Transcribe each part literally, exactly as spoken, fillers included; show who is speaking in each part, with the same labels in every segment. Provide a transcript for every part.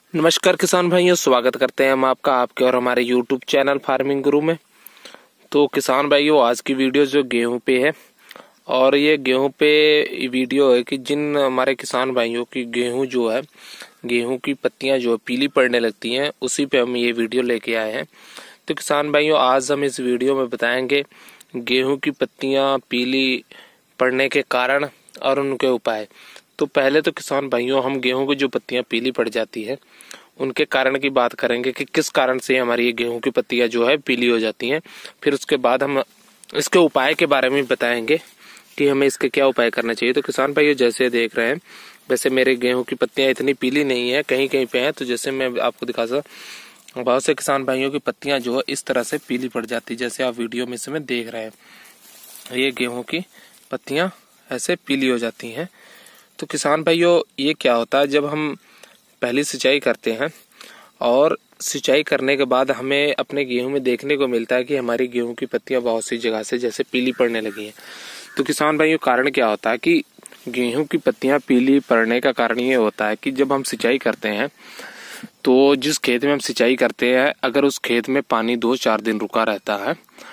Speaker 1: नमस्कार किसान भाइयों, स्वागत करते हैं हम आपका आपके और हमारे यूट्यूब चैनल फार्मिंग गुरु में। तो किसान भाइयों, आज की वीडियो जो गेहूं पे है और ये गेहूं पे वीडियो है कि जिन हमारे किसान भाइयों की गेहूं जो है गेहूं की पत्तियां जो पीली पड़ने लगती हैं, उसी पे हम ये वीडियो लेके आए हैं। तो किसान भाइयों, आज हम इस वीडियो में बताएंगे गेहूं की पत्तियां पीली पड़ने के कारण और उनके उपाय। तो पहले तो किसान भाइयों, हम गेहूं की जो पत्तियां पीली पड़ जाती है उनके कारण की बात करेंगे कि किस कारण से हमारी ये गेहूं की पत्तियां जो है पीली हो जाती हैं। फिर उसके बाद हम इसके उपाय के बारे में बताएंगे कि हमें इसके क्या उपाय करना चाहिए। तो किसान भाइयों, जैसे देख रहे हैं, वैसे मेरे गेहूं की पत्तियां इतनी पीली नहीं है, कहीं कहीं पे है। तो जैसे मैं आपको दिखा सकता, बहुत से किसान भाइयों की पत्तियां जो है इस तरह से पीली पड़ जाती है, जैसे आप वीडियो में से में देख रहे हैं। ये गेहूं की पत्तियां ऐसे पीली हो जाती हैं। तो किसान भाइयों, ये क्या होता है, जब हम पहली सिंचाई करते हैं और सिंचाई करने के बाद हमें अपने गेहूं में देखने को मिलता है कि हमारी गेहूं की पत्तियां बहुत सी जगह से जैसे पीली पड़ने लगी हैं। तो किसान भाइयों, कारण क्या होता है कि गेहूं की पत्तियां पीली पड़ने का कारण ये होता है कि जब हम सिंचाई करते हैं तो जिस खेत में हम सिंचाई करते हैं, अगर उस खेत में पानी दो चार दिन रुका रहता है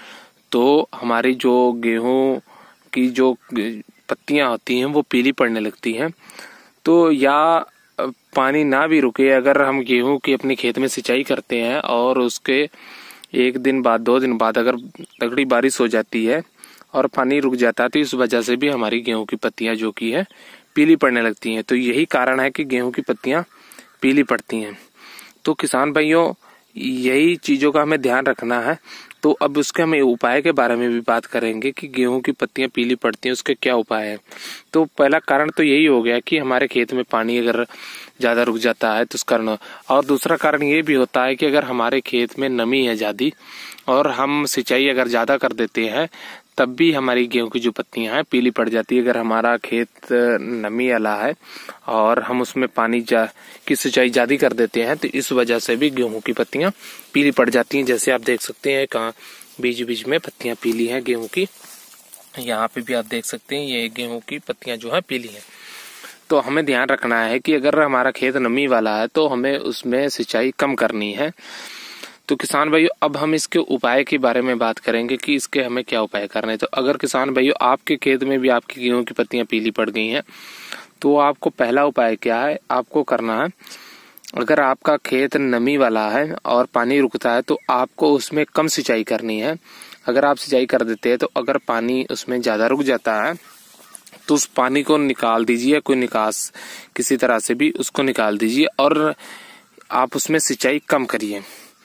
Speaker 1: तो हमारी जो गेहूं की जो पत्तियां होती हैं वो पीली पड़ने लगती हैं। तो या पानी ना भी रुके, अगर हम गेहूं की अपने खेत में सिंचाई करते हैं और उसके एक दिन बाद दो दिन बाद अगर तगड़ी बारिश हो जाती है और पानी रुक जाता है, तो इस वजह से भी हमारी गेहूं की पत्तियां जो की है पीली पड़ने लगती हैं। तो यही कारण है कि गेहूं की पत्तियां पीली पड़ती हैं। तो किसान भाइयों, यही चीजों का हमें ध्यान रखना है। तो अब उसके हम उपाय के बारे में भी बात करेंगे कि गेहूं की पत्तियां पीली पड़ती हैं, उसके क्या उपाय है। तो पहला कारण तो यही हो गया कि हमारे खेत में पानी अगर ज्यादा रुक जाता है तो उस कारण। और दूसरा कारण ये भी होता है कि अगर हमारे खेत में नमी है ज्यादा और हम सिंचाई अगर ज्यादा कर देते हैं, तब भी हमारी गेहूं की जो पत्तियां हैं पीली पड़ जाती है। अगर हमारा खेत नमी वाला है और हम उसमें पानी जा की सिंचाई ज्यादा कर देते हैं, तो इस वजह से भी गेहूं की पत्तियां पीली पड़ जाती हैं। जैसे आप देख सकते हैं, कहाँ बीच बीच में पत्तियां पीली हैं गेहूं की। यहाँ पे भी आप देख सकते हैं, ये गेहूं की पत्तियां जो है पीली हैं। तो हमें ध्यान रखना है कि अगर हमारा खेत नमी वाला है तो हमें उसमें सिंचाई कम करनी है। तो किसान भाइयों, अब हम इसके उपाय के बारे में बात करेंगे कि इसके हमें क्या उपाय करने हैं। तो अगर किसान भाइयों, आपके खेत में भी आपकी गेहूं की पत्तियां पीली पड़ गई हैं, तो आपको पहला उपाय क्या है, आपको करना है, अगर आपका खेत नमी वाला है और पानी रुकता है तो आपको उसमें कम सिंचाई करनी है। अगर आप सिंचाई कर देते हैं तो अगर पानी उसमें ज्यादा रुक जाता है तो उस पानी को निकाल दीजिए, कोई निकास किसी तरह से भी उसको निकाल दीजिए और आप उसमें सिंचाई कम करिए।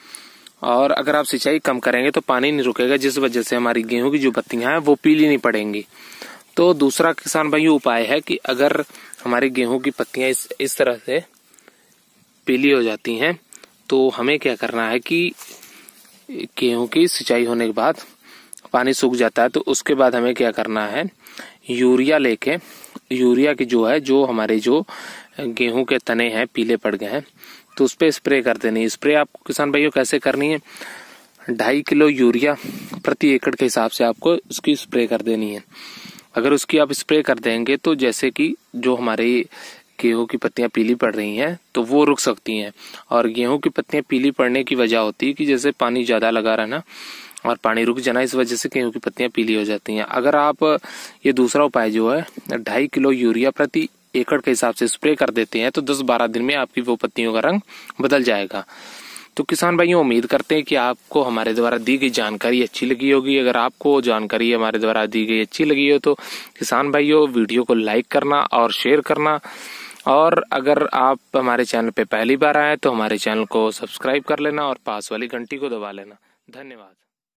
Speaker 1: और अगर आप सिंचाई कम करेंगे तो पानी नहीं रुकेगा, जिस वजह से हमारी गेहूं की जो पत्तियां हैं वो पीली नहीं पड़ेंगी। तो दूसरा किसान भाइयों उपाय है कि अगर हमारी गेहूं की पत्तियां इस इस तरह से पीली हो जाती हैं, तो हमें क्या करना है कि गेहूं की सिंचाई होने के बाद पानी सूख जाता है, तो उसके बाद हमें क्या करना है, यूरिया लेके यूरिया की जो है जो हमारे जो गेहूं के तने हैं पीले पड़ गए हैं, तो उस पे स्प्रे कर देनी है। स्प्रे आपको किसान भाइयों कैसे करनी है, ढाई किलो यूरिया प्रति एकड़ के हिसाब से आपको उसकी स्प्रे कर देनी है। अगर उसकी आप स्प्रे कर देंगे तो जैसे कि जो हमारे गेहूं की पत्तियां पीली पड़ रही हैं तो वो रुक सकती हैं। और गेहूं की पत्तियां पीली पड़ने की वजह होती है कि जैसे पानी ज्यादा लगा रहना और पानी रुक जाना, इस वजह से गेहूं की पत्तियां पीली हो जाती हैं। अगर आप ये दूसरा उपाय जो है ढाई किलो यूरिया प्रति एकड़ के हिसाब से स्प्रे कर देते हैं, तो दस बारह दिन में आपकी वो पत्तियों का रंग बदल जाएगा। तो किसान भाइयों, उम्मीद करते हैं कि आपको हमारे द्वारा दी गई जानकारी अच्छी लगी होगी। अगर आपको जानकारी हमारे द्वारा दी गई अच्छी लगी हो तो किसान भाइयों, वीडियो को लाइक करना और शेयर करना। और अगर आप हमारे चैनल पे पहली बार आए तो हमारे चैनल को सब्सक्राइब कर लेना और पास वाली घंटी को दबा लेना। धन्यवाद।